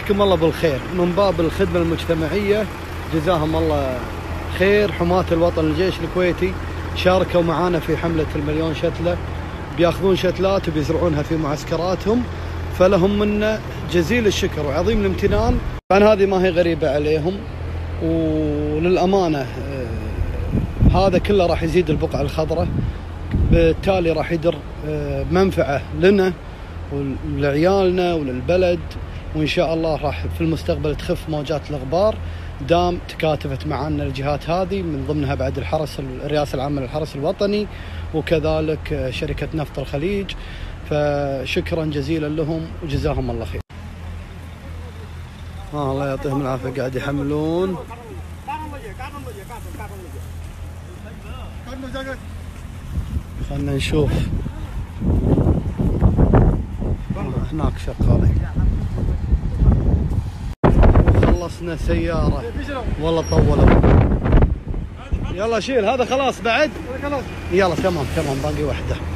يجزيكم الله بالخير من باب الخدمة المجتمعية. جزاهم الله خير. حماة الوطن الجيش الكويتي شاركوا معنا في حملة المليون شتلة، بياخذون شتلات وبيزرعونها في معسكراتهم، فلهم منا جزيل الشكر وعظيم الامتنان. طبعا هذه ما هي غريبة عليهم، وللأمانة هذا كله راح يزيد البقعة الخضراء، بالتالي راح يدر منفعة لنا ولعيالنا وللبلد، وإن شاء الله راح في المستقبل تخف موجات الغبار دام تكاتفت معنا الجهات هذه، من ضمنها بعد الرئاسة العامة للحرس الوطني وكذلك شركة نفط الخليج. فشكرا جزيلا لهم وجزاهم الله خير. الله يعطيهم العافية، قاعد يحملون. خلنا نشوف هناك شغالين. خلصنا سيارة والله طولوا. يلا شيل هذا خلاص بعد. يلا تمام باقي واحدة.